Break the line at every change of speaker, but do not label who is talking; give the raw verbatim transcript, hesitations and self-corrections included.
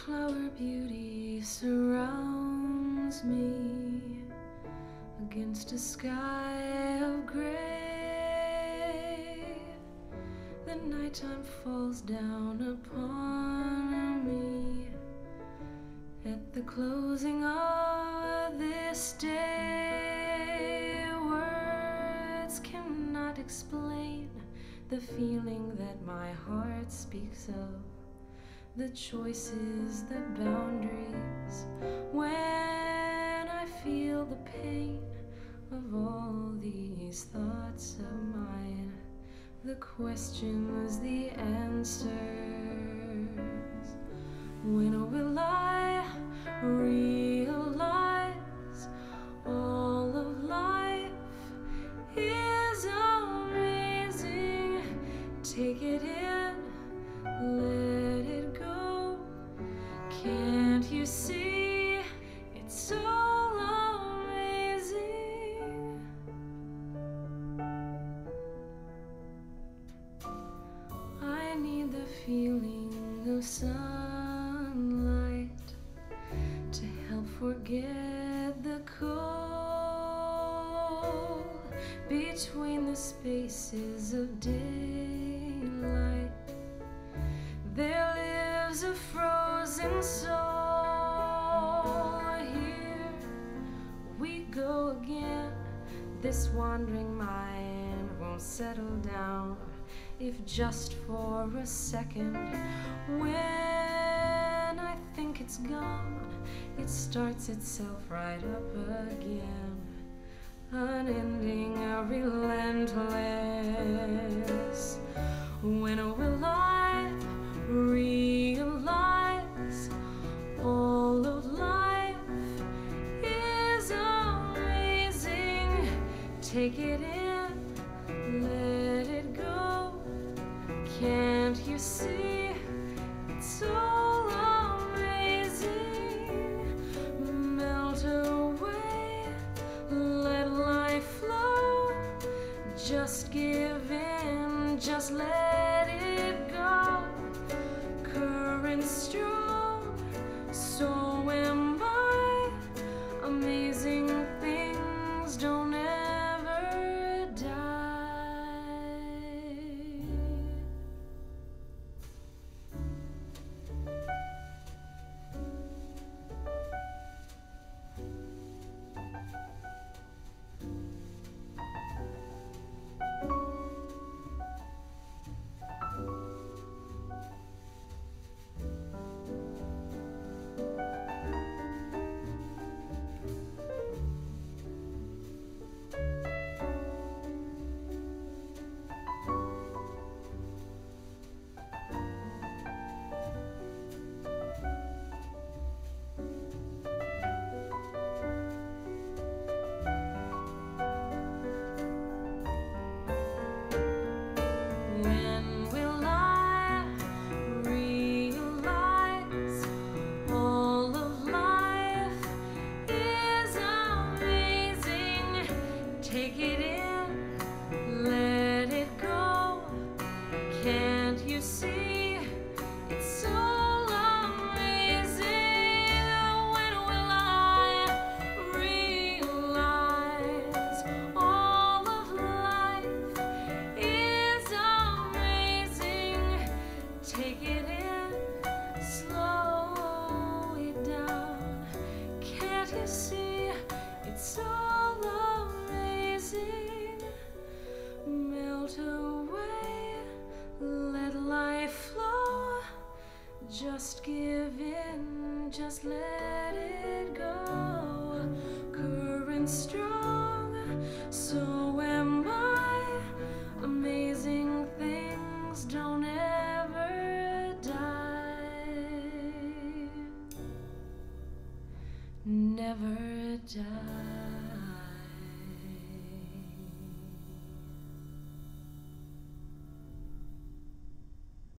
Wildflower beauty surrounds me against a sky of gray. The nighttime falls down upon me at the closing of this day. Words cannot explain the feeling that my heart speaks of, the choices, the boundaries, when I feel the pain of all these thoughts of mine, the questions, the answers. When will I realize all of life is amazing? Take it in, let it go. Can't you see it's so amazing? I need the feeling of sunlight to help forget the cold between the spaces of daylight. There lives a frozen soul. Here we go again. This wandering mind won't settle down, if just for a second. When I think it's gone, it starts itself right up again, unending, relentless. When will I realize all of life is amazing? Take it in, let it go. Can't you see it's all amazing? Melt away, let life flow. Just give in, just let it go. Current strong, so am I. Amazing things don't ever die. Take it in, let it go. Can't you see it's all amazing? When will I realize all of life is amazing? Take it in, slow it down. Can't you see it's all amazing? Melt away, let life flow. Just give in, just let it go. Current strong, so